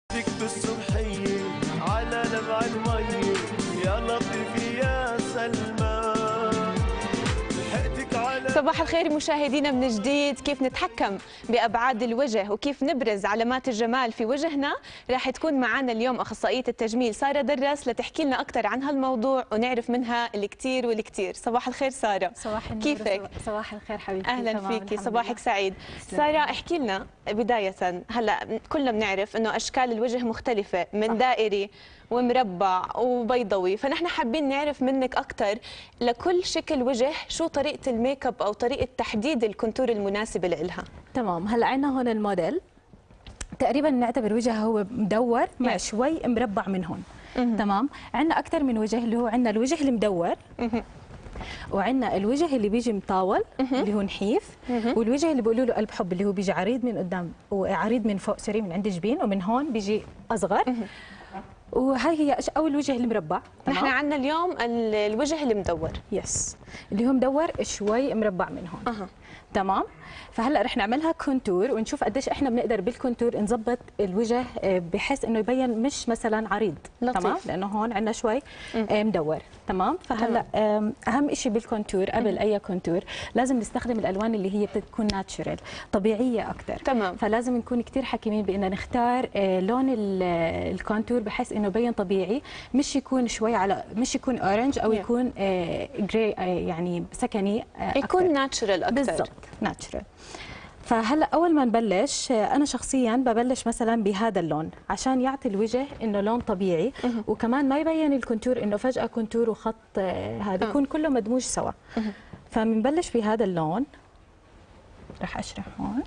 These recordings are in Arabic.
بالصبحية على نبع المي يا لطيف يا سلمان لحقتك على. صباح الخير مشاهدينا من جديد. كيف نتحكم بأبعاد الوجه وكيف نبرز علامات الجمال في وجهنا، راح تكون معنا اليوم أخصائية التجميل سارة درس لتحكي لنا أكثر عن هالموضوع ونعرف منها الكثير والكثير. صباح الخير سارة. صباح النور. كيفك؟ صباح الخير حبيبتي. أهلا فيكي، صباحك سعيد. سارة احكي لنا بداية، هلا كلنا بنعرف إنه أشكال الوجه مختلفة، من دائري ومربع وبيضوي، فنحن حابين نعرف منك أكثر لكل شكل وجه شو طريقة الميك اب أو طريقة تحديد الكونتور المناسبة لإلها. تمام. هلا عندنا هون الموديل تقريبا نعتبر وجهه هو مدور مع شوي مربع من هون. تمام. عندنا أكثر من وجه، اللي هو عندنا الوجه المدور وعندنا الوجه اللي بيجي مطاول اللي هو نحيف، والوجه اللي بيقولوا له قلب حب اللي هو بيجي عريض من قدام وعريض من فوق، سوري، من عند الجبين، ومن هون بيجي أصغر. وهي هي اول وجه المربع. نحن عندنا اليوم الوجه المدور. يس، اللي هو مدور شوي مربع من هون. تمام. فهلا رح نعملها كونتور ونشوف قديش احنا بنقدر بالكونتور نظبط الوجه بحيث انه يبين مش مثلا عريض. لطيف. تمام، لانه هون عندنا شوي مدور. تمام. فهلا اهم شيء بالكونتور قبل اي كونتور لازم نستخدم الالوان اللي هي بتكون ناتشورال، طبيعيه اكثر. تمام. فلازم نكون كثير حكيمين بان نختار لون الكونتور بحيث انه يبين طبيعي، مش يكون شوي على، مش يكون اورنج او يكون جراي، يعني سكني أكتر. يكون ناتشورال اكثر. بالضبط، ناتشورال. فهلا اول ما نبلش، انا شخصيا ببلش مثلا بهذا اللون عشان يعطي الوجه انه لون طبيعي، وكمان ما يبين الكونتور انه فجاه كونتور وخط، هذا يكون كله مدموج سوا. فبنبلش بهذا اللون، رح اشرح هون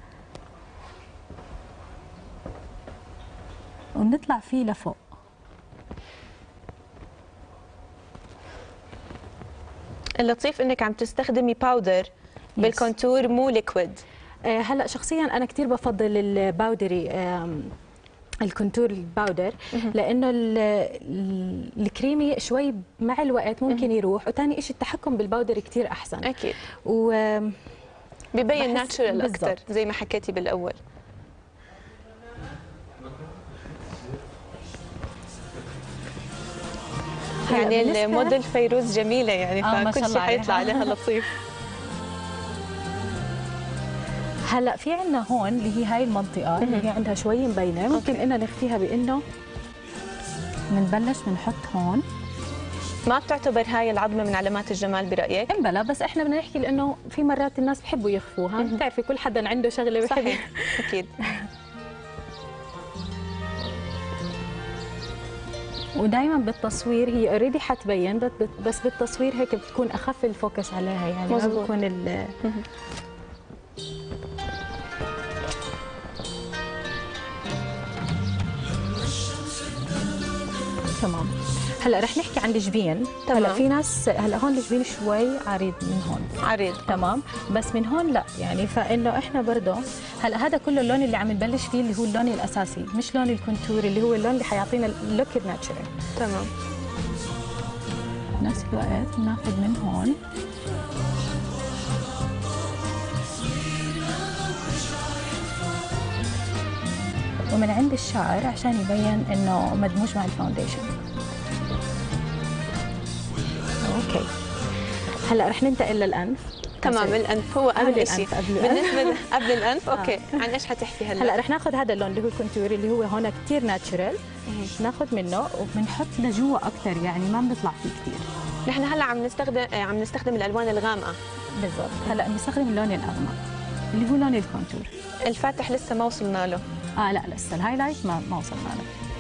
ونطلع فيه لفوق. اللطيف انك عم تستخدمي باودر بالكونتور مو ليكويد. هلا شخصيا انا كثير بفضل الباودري، الكونتور الباودر، لانه الكريمي شوي مع الوقت ممكن يروح، وثاني شيء التحكم بالباودر كثير احسن اكيد، و ببين ناتشورال اكثر زي ما حكيتي بالاول. يعني الموديل فيروز جميله يعني، فكل شيء حيطلع عليها لطيف. هلا في عندنا هون اللي هي هاي المنطقه اللي هي عندها شوي مبينه، ممكن إننا نخفيها بانه بنبلش بنحط هون. ما بتعتبر هاي العظمه من علامات الجمال برايك؟ بلا، بس احنا بدنا نحكي لانه في مرات الناس بحبوا يخفوها، بتعرفي كل حدا عنده شغله بحب. صحيح اكيد. ودائما بالتصوير هي اوريدي حتبين، بس بالتصوير هيك بتكون اخف الفوكس عليها، يعني ما بتكون تمام. هلا رح نحكي عن الجبين. هلا في ناس، هلا هون الجبين شوي عريض من هون، عريض. تمام، بس من هون لا، يعني فانه ااحنا برضه هلا هذا كله اللون اللي عم نبلش فيه اللي هو اللون الاساسي، مش لون الكونتور اللي هو اللون اللي حيعطينا اللوك الناتشورال. تمام. بنفس الوقت بناخذ من هون ومن عند الشعر عشان يبين انه مدموج مع الفاونديشن. اوكي. هلا رح ننتقل للانف. تمام. الانف هو اهم شيء بالنسبه قبل الانف. اوكي. عن ايش حتحكي هلا رح ناخذ هذا اللون اللي هو الكونتور اللي هو هون كثير ناتشورال، ناخذ منه وبنحط لجوا اكثر، يعني ما بنطلع فيه كثير. نحن هلا عم نستخدم الالوان الغامقه. بالضبط. هلا بنستخدم اللون الاغمق اللي هو لون الكونتور. الفاتح لسه ما وصلنا له. لا لسه الهايلايت ما وصلنا له.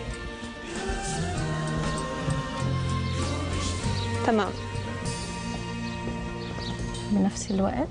تمام. بنفس الوقت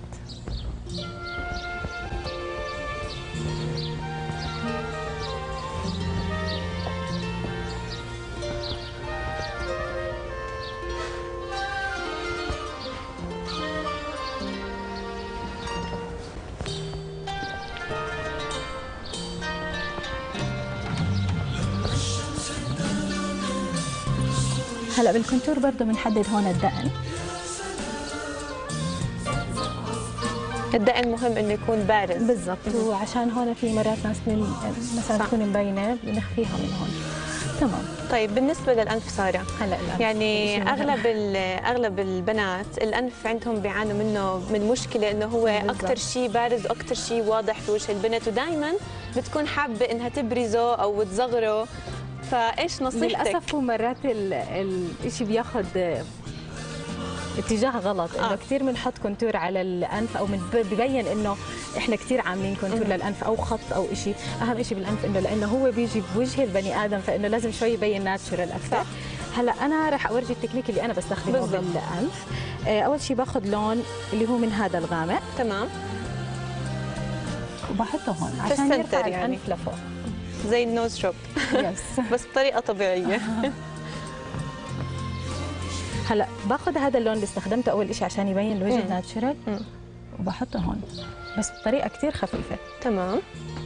هلا بالكونتور برضه بنحدد هون الدقن. الدقن مهم انه يكون بارز. بالضبط، وعشان هون في مرات ناس مثلا صح. تكون مبينه بنخفيها من هون. تمام. طيب بالنسبه للانف ساره، هلا الأنف يعني شيء مهم. اغلب البنات الانف عندهم بيعانوا منه من مشكله انه هو بالضبط. اكثر شيء بارز واكثر شيء واضح في وجه البنت، ودائما بتكون حابه انها تبرزه او تصغره، فايش نصيحتك؟ للاسف هو مرات الشيء بياخذ اتجاه غلط، انه كثير بنحط كونتور على الانف او ببين انه احنا كثير عاملين كونتور للانف او خط او شيء. اهم شيء بالانف انه لانه هو بيجي بوجه البني ادم، فانه لازم شوي يبين ناتشورال اكثر. هلا انا راح اورجي التكنيك اللي انا بستخدمه بالضبط. بالانف. اول شيء باخذ لون اللي هو من هذا الغامق، تمام، وبحطه هون في عشان السنتر يرفع يعني. الانف لفوق. زي النوز شوب يس. بس بطريقه طبيعيه. هلا باخذ هذا اللون اللي استخدمته اول شيء عشان يبين الوجه ناتشورال، مم. وبحطه هون بس بطريقه كثير خفيفه. تمام.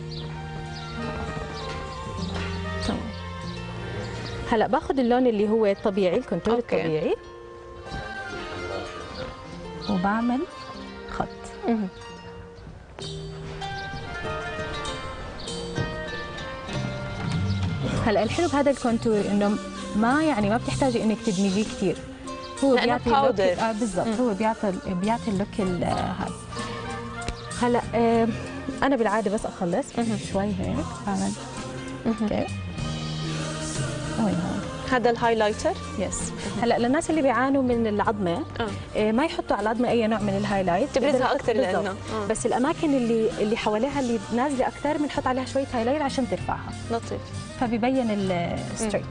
تمام. هلا باخذ اللون اللي هو الطبيعي، الكونتور أوكي. الطبيعي، وبعمل خط. مهم. هلا الحلو بهذا الكونتور انه ما بتحتاجي انك تدمجيه كثير، هو لأنه بيعطي اللوك. powder. بالضبط، هو بيعطي اللوك هذا. هلا انا بالعاده بس اخلص شوي هيك بعمل اوكي. وين هون؟ هذا الهايلايتر. يس. هلا للناس اللي بيعانوا من العظمه ما يحطوا على العظمه اي نوع من الهايلايت، تبرزها اكثر بالضبط. لانه بس الاماكن اللي حواليها اللي نازله اكثر بنحط عليها شويه هايلايت عشان ترفعها، لطيف. فبيبين الستريت.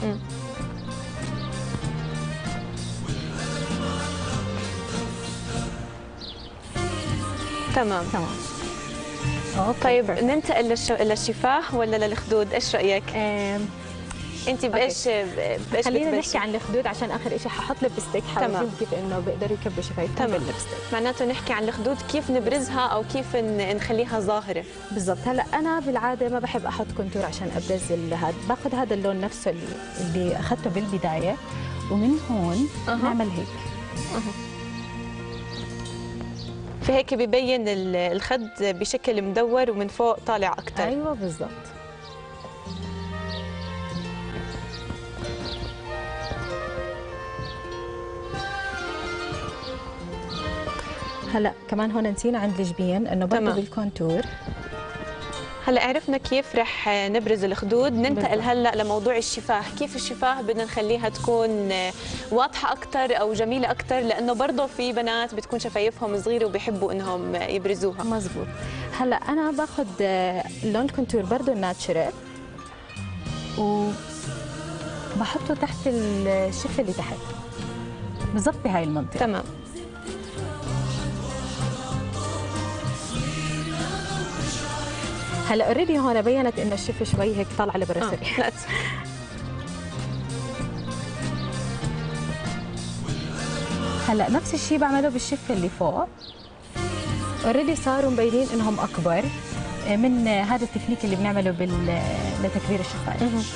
تمام. تمام. أوكي. طيب ننتقل للشفاه ولا للخدود؟ ايش رايك؟ انت بايش خلينا بتبلشي؟ نحكي عن الخدود عشان اخر شيء ححط لبستيك، تمام. حورجيهم كيف انه بيقدروا يكبوا شفايفهم تمام. باللبستيك. معناته نحكي عن الخدود كيف نبرزها او كيف نخليها ظاهره. بالضبط. هلا انا بالعاده ما بحب احط كونتور عشان ابرز هذا، باخذ هذا اللون نفسه اللي اخذته بالبدايه، ومن هون نعمل هيك. فهيك ببين الخد بشكل مدور ومن فوق طالع اكثر. ايوه بالضبط. هلا كمان هون نسينا عند الجبين انه برضه تمام. بالكونتور. هلا عرفنا كيف رح نبرز الخدود، ننتقل بالضبط. هلا لموضوع الشفاه، كيف الشفاه بدنا نخليها تكون واضحه اكثر او جميله اكثر، لانه برضه في بنات بتكون شفايفهم صغيره وبيحبوا انهم يبرزوها. مزبوط. هلا انا باخذ لون الكونتور برضه الناتشرال، وبحطه تحت الشفه اللي تحت بالضبط بهاي المنطقه. تمام. هلا اوريدي هون بينت انه الشفه شوي هيك طالعه لبرا سريع. لا هلا نفس الشيء بعمله بالشفه اللي فوق، اوريدي صاروا مبينين انهم اكبر من هذا التكنيك اللي بنعمله لتكبير الشفايف.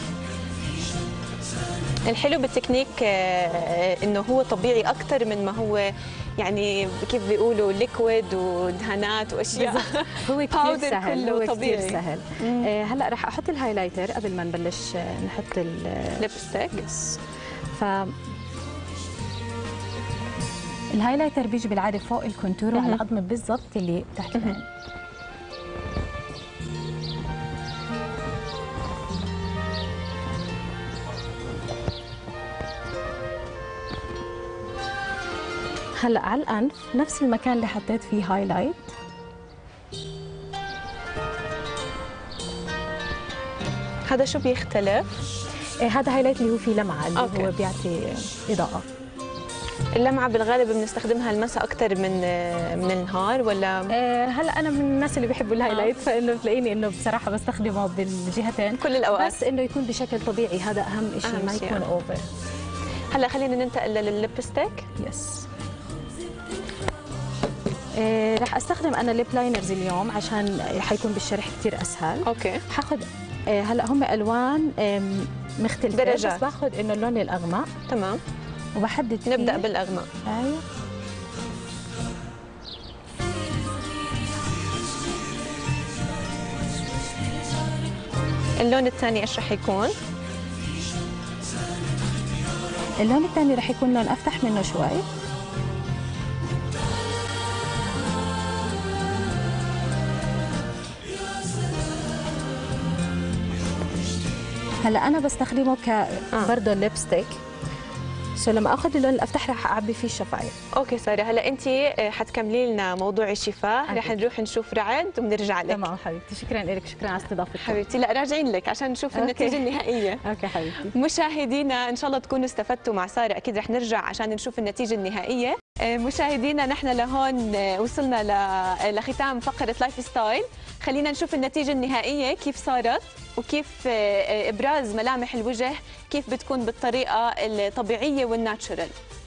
الحلو بالتكنيك انه هو طبيعي اكثر من ما هو يعني كيف بيقولوا ليكويد ودهانات واشياء. هو كثير powder سهل، كله هو طبيعي. كثير سهل. هلا رح احط الهايلايتر قبل ما نبلش نحط ليبستيك. يس. ف الهايلايتر بيجي بالعاده فوق الكونتور وعلى العظمه بالضبط اللي تحت العين. هلا على الانف نفس المكان اللي حطيت فيه هايلايت، هذا شو بيختلف؟ هذا هايلايت اللي هو فيه لمعه، اللي أوكي. هو بيعطي اضاءه. اللمعه بالغالب بنستخدمها المساء اكثر من النهار ولا؟ هلا انا من الناس اللي بيحبوا الهايلايت، فانه بتلاقيني انه بصراحه بستخدمه بالجهتين كل الاوقات، بس انه يكون بشكل طبيعي، هذا اهم شيء، أهم ما شيء. يكون اوفر. هلا خلينا ننتقل للليبستيك. يس. رح استخدم انا ليب لاينرز اليوم عشان حيكون بالشرح كثير اسهل. اوكي. حاخذ هلا هم الوان مختلفه، درجات. بس باخذ انه اللون الاغمق تمام. وبحدد فيه. نبدا بالاغمق. ايوه. اللون الثاني ايش رح يكون؟ اللون الثاني رح يكون لون افتح منه شوي. هلا انا بستخدمه برضه ليبستيك. لما اخذ اللون الافتح رح اعبي فيه الشفايف. اوكي ساره، هلا انت حتكملي لنا موضوع الشفاه، رح نروح نشوف رعد وبنرجع لك. تمام حبيبتي، شكرا لك، شكرا على استضافتك حبيبتي. لا راجعين لك عشان نشوف النتيجه النهائيه. اوكي حبيبتي. مشاهدينا ان شاء الله تكونوا استفدتوا مع ساره، اكيد رح نرجع عشان نشوف النتيجه النهائيه. مشاهدينا نحن لهون وصلنا لختام فقره لايف ستايل. خلينا نشوف النتيجه النهائيه كيف صارت، وكيف ابراز ملامح الوجه كيف بتكون بالطريقه الطبيعيه والناتشورال.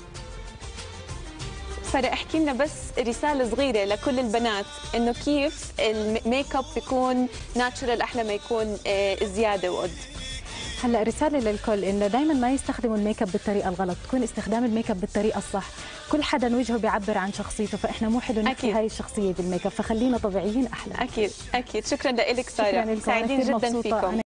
ساره احكي لنا بس رساله صغيره لكل البنات انه كيف الميك اب بيكون ناتشورال احلى ما يكون زياده وقد. هلا رساله للكل انه دائما ما يستخدموا الميك اب بالطريقه الغلط، تكون استخدام الميك اب بالطريقه الصح. كل حدا وجهه بيعبر عن شخصيته، فاحنا مو حلو نحكي هاي الشخصيه بالميك اب، فخلينا طبيعيين احلى. اكيد اكيد. شكرا لك ساره، سعيدين جدا فيكم.